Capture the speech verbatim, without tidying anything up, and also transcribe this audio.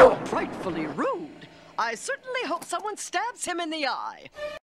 Frightfully rude. I certainly hope someone stabs him in the eye.